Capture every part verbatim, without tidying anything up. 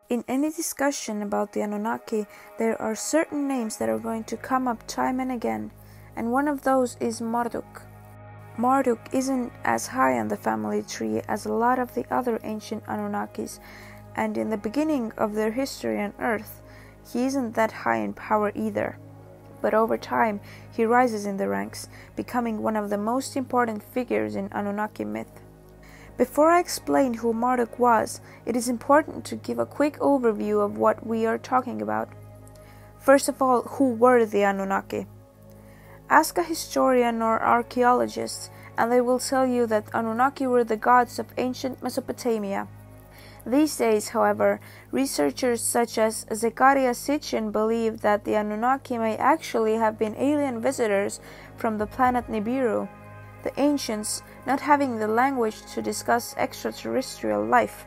In any discussion about the Anunnaki, there are certain names that are going to come up time and again, and one of those is Marduk. Marduk isn't as high on the family tree as a lot of the other ancient Anunnakis, and in the beginning of their history on Earth, he isn't that high in power either. But over time, he rises in the ranks, becoming one of the most important figures in Anunnaki myth. Before I explain who Marduk was, it is important to give a quick overview of what we are talking about. First of all, who were the Anunnaki? Ask a historian or archaeologist, and they will tell you that Anunnaki were the gods of ancient Mesopotamia. These days, however, researchers such as Zecharia Sitchin believe that the Anunnaki may actually have been alien visitors from the planet Nibiru. The ancients, not having the language to discuss extraterrestrial life,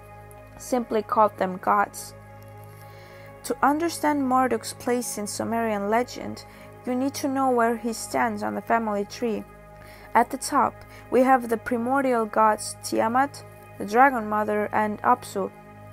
simply called them gods. To understand Marduk's place in Sumerian legend, you need to know where he stands on the family tree. At the top, we have the primordial gods Tiamat, the Dragon Mother, and Apsu.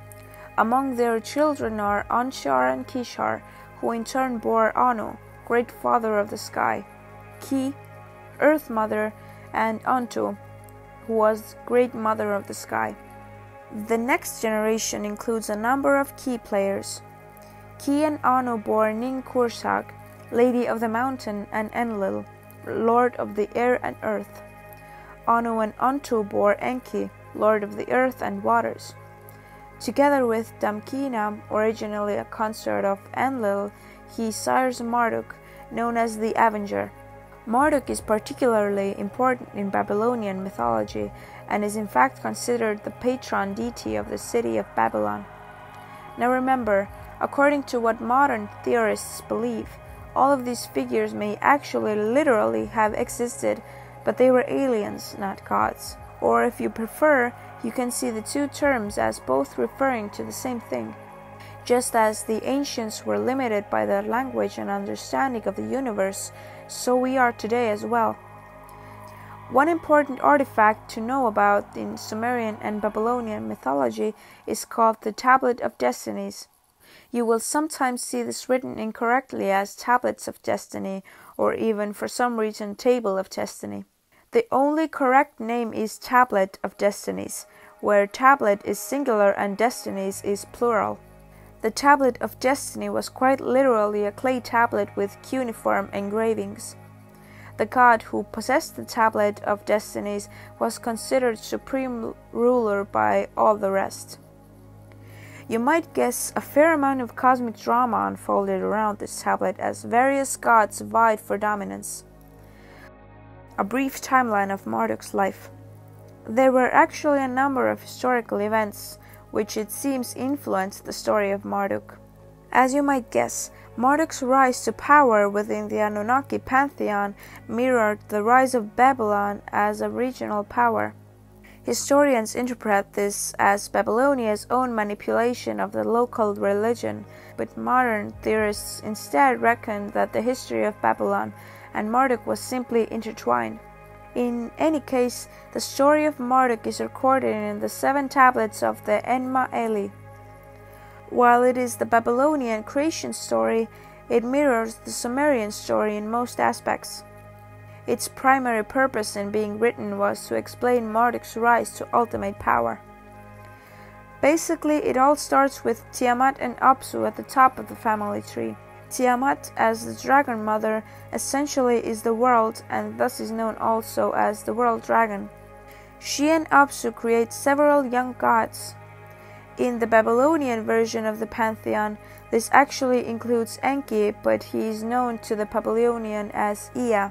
Among their children are Anshar and Kishar, who in turn bore Anu, Great Father of the Sky, Ki, Earth Mother, and Antu, who was Great Mother of the Sky. The next generation includes a number of key players. Ki and Anu bore Nin Kursag, Lady of the Mountain, and Enlil, Lord of the Air and Earth. Anu and Antu bore Enki, Lord of the Earth and Waters. Together with Damkina, originally a consort of Enlil, he sires Marduk, known as the Avenger. Marduk is particularly important in Babylonian mythology and is in fact considered the patron deity of the city of Babylon. Now remember, according to what modern theorists believe, all of these figures may actually literally have existed, but they were aliens, not gods. Or if you prefer, you can see the two terms as both referring to the same thing. Just as the ancients were limited by their language and understanding of the universe, so we are today as well. One important artifact to know about in Sumerian and Babylonian mythology is called the Tablet of Destinies. You will sometimes see this written incorrectly as Tablets of Destiny, or even for some reason Table of Destiny. The only correct name is Tablet of Destinies, where tablet is singular and destinies is plural. The Tablet of Destiny was quite literally a clay tablet with cuneiform engravings. The god who possessed the Tablet of Destinies was considered supreme ruler by all the rest. You might guess a fair amount of cosmic drama unfolded around this tablet as various gods vied for dominance. A brief timeline of Marduk's life. There were actually a number of historical events which it seems influenced the story of Marduk. As you might guess, Marduk's rise to power within the Anunnaki pantheon mirrored the rise of Babylon as a regional power. Historians interpret this as Babylonia's own manipulation of the local religion, but modern theorists instead reckon that the history of Babylon and Marduk was simply intertwined. In any case, the story of Marduk is recorded in the seven tablets of the Enma Eli. While it is the Babylonian creation story, it mirrors the Sumerian story in most aspects. Its primary purpose in being written was to explain Marduk's rise to ultimate power. Basically, it all starts with Tiamat and Apsu at the top of the family tree. Tiamat, as the Dragon Mother, essentially is the world and thus is known also as the World Dragon. She and Apsu create several young gods. In the Babylonian version of the pantheon, this actually includes Enki, but he is known to the Babylonian as Ea.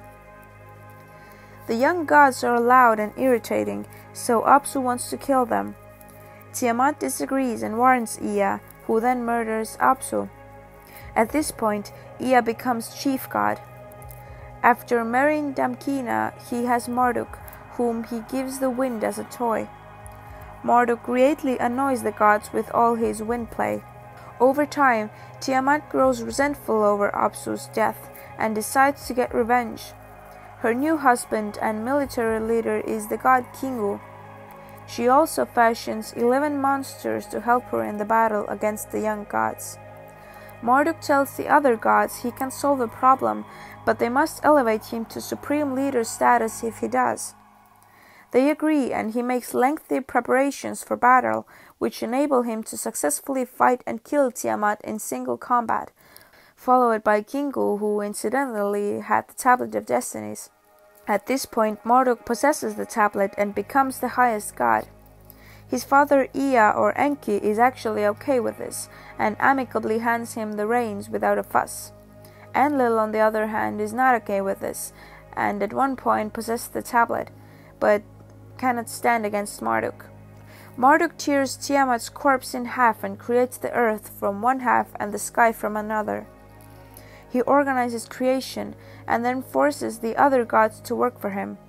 The young gods are loud and irritating, so Apsu wants to kill them. Tiamat disagrees and warns Ea, who then murders Apsu. At this point, Ea becomes chief god. After marrying Damkina, he has Marduk, whom he gives the wind as a toy. Marduk greatly annoys the gods with all his windplay. Over time, Tiamat grows resentful over Apsu's death and decides to get revenge. Her new husband and military leader is the god Kingu. She also fashions eleven monsters to help her in the battle against the young gods. Marduk tells the other gods he can solve the problem, but they must elevate him to supreme leader status if he does. They agree, and he makes lengthy preparations for battle, which enable him to successfully fight and kill Tiamat in single combat, followed by Kingu, who incidentally had the Tablet of Destinies. At this point, Marduk possesses the tablet and becomes the highest god. His father Ea or Enki is actually okay with this, and amicably hands him the reins without a fuss. Enlil, on the other hand, is not okay with this, and at one point possesses the tablet, but cannot stand against Marduk. Marduk tears Tiamat's corpse in half and creates the earth from one half and the sky from another. He organizes creation and then forces the other gods to work for him.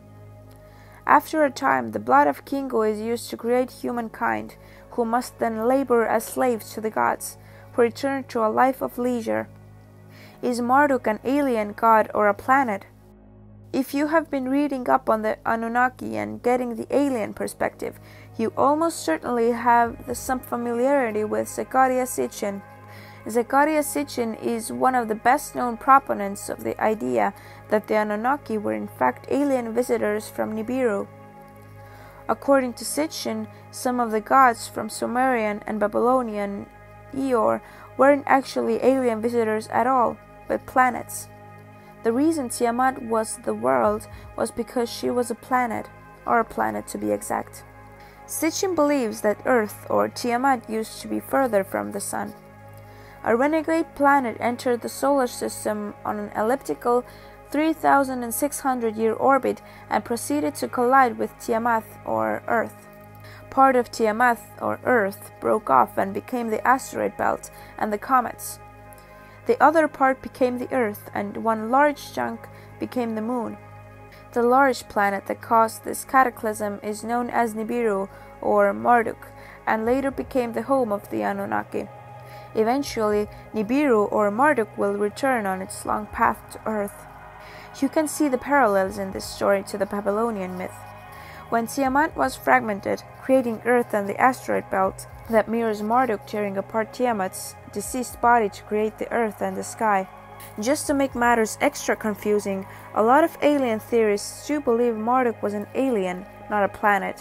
After a time, the blood of Kingu is used to create humankind, who must then labor as slaves to the gods, who return to a life of leisure. Is Marduk an alien god or a planet? If you have been reading up on the Anunnaki and getting the alien perspective, you almost certainly have the, some familiarity with Zecharia Sitchin. Zecharia Sitchin is one of the best-known proponents of the idea that the Anunnaki were in fact alien visitors from Nibiru. According to Sitchin, some of the gods from Sumerian and Babylonian Eor weren't actually alien visitors at all, but planets. The reason Tiamat was the world was because she was a planet, or a planet to be exact. Sitchin believes that Earth, or Tiamat, used to be further from the sun. A renegade planet entered the solar system on an elliptical three thousand six hundred year orbit and proceeded to collide with Tiamat, or Earth. Part of Tiamat, or Earth, broke off and became the asteroid belt and the comets. The other part became the Earth, and one large chunk became the Moon. The large planet that caused this cataclysm is known as Nibiru, or Marduk, and later became the home of the Anunnaki. Eventually, Nibiru, or Marduk, will return on its long path to Earth. You can see the parallels in this story to the Babylonian myth. When Tiamat was fragmented, creating Earth and the asteroid belt that mirrors Marduk tearing apart Tiamat's deceased body to create the Earth and the sky. Just to make matters extra confusing, a lot of alien theorists do believe Marduk was an alien, not a planet.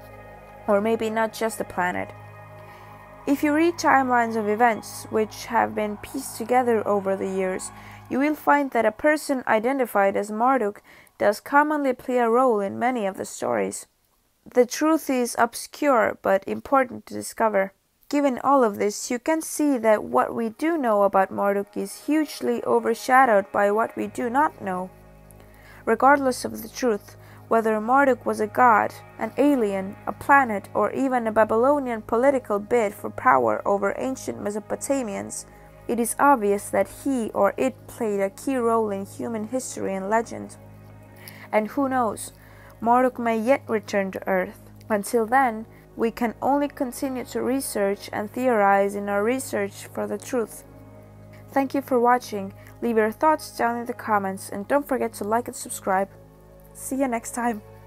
Or maybe not just a planet. If you read timelines of events which have been pieced together over the years, you will find that a person identified as Marduk does commonly play a role in many of the stories. The truth is obscure but important to discover. Given all of this, you can see that what we do know about Marduk is hugely overshadowed by what we do not know. Regardless of the truth, whether Marduk was a god, an alien, a planet, or even a Babylonian political bid for power over ancient Mesopotamians, it is obvious that he or it played a key role in human history and legend. And who knows, Marduk may yet return to Earth. Until then, we can only continue to research and theorize in our research for the truth. Thank you for watching. Leave your thoughts down in the comments and don't forget to like and subscribe. See you next time.